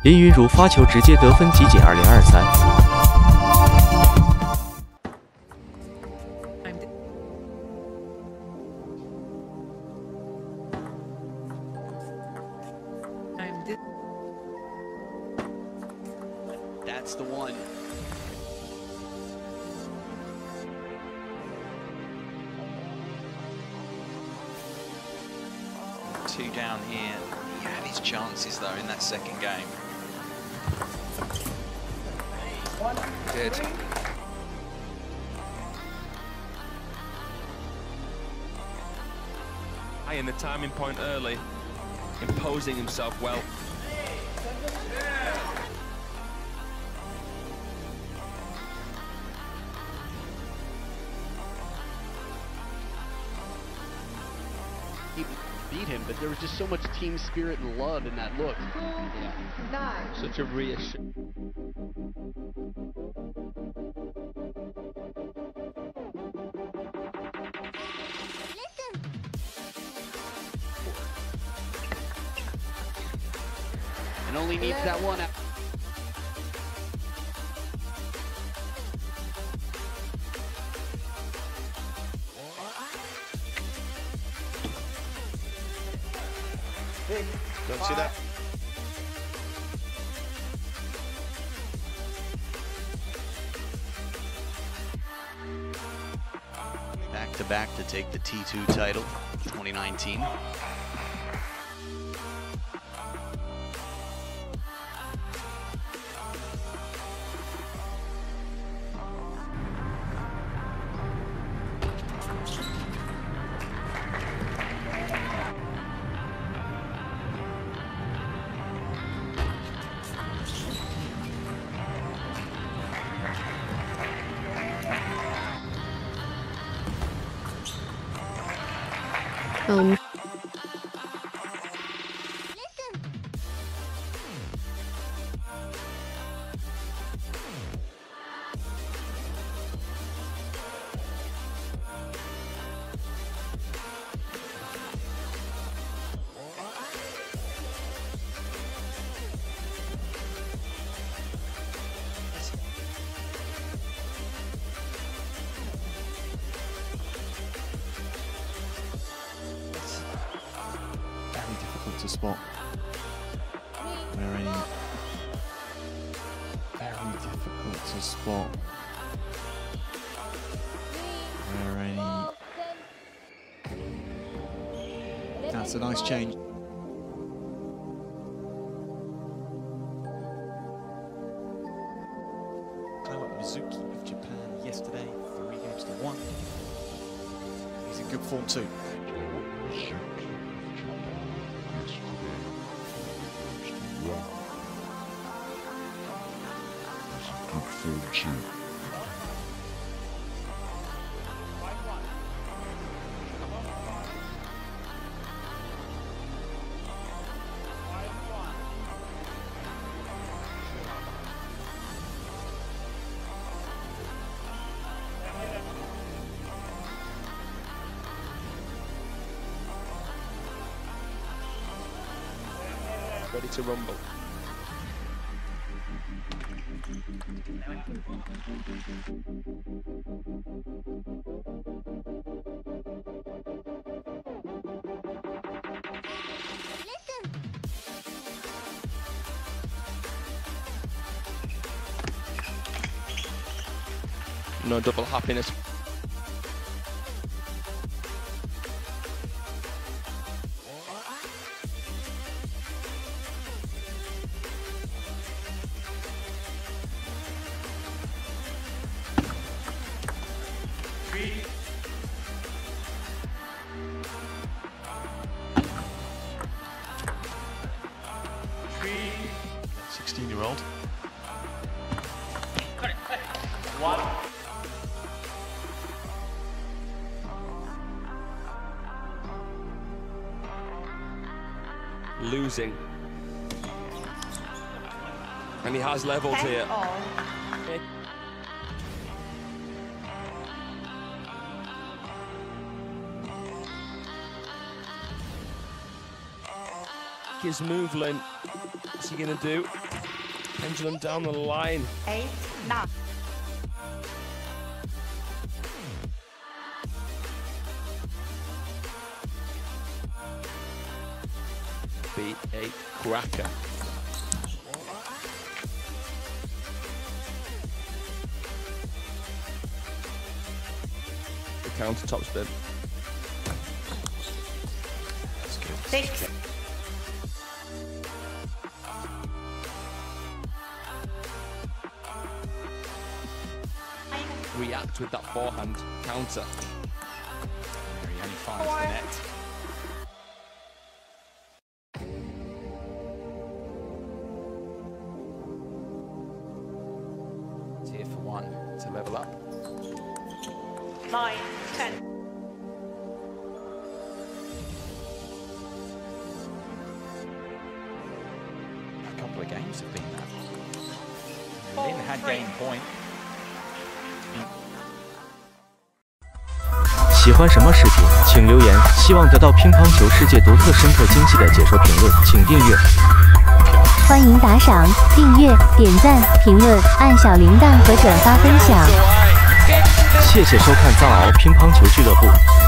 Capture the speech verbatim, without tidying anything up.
林昀儒发球直接得分，集锦二零二三。 That's the one. Two down here. He had his chances though in that second game. Good. In the timing point early, imposing himself well. He beat him, but there was just so much team spirit and love in that look. Yeah. Nine. Such a reassurance. And only needs that one out. Don't see that. Back to back to take the T two title, twenty nineteen. Um. To spot where any very difficult to spot where any that's a nice change. Kaiwa Mizuki of Japan yesterday, three games to one. He's in good form too. Ready to rumble. No double happiness. sixteen year old. One. Losing. And he has levels here. His movement, what's he gonna do? Pendulum down the line. Eight, nine. B eight cracker. The counter top spin. That's good. Six. React with that forehand counter. He only finds the net. It's here for one to level up. Nine, ten. A couple of games have been that. Four, Lin had three. game point. 喜欢什么视频，请留言。希望得到乒乓球世界独特、深刻、精细的解说评论，请订阅。 欢迎打赏、订阅、点赞、评论、按小铃铛和转发分享。 谢谢收看藏獒乒乓球俱乐部。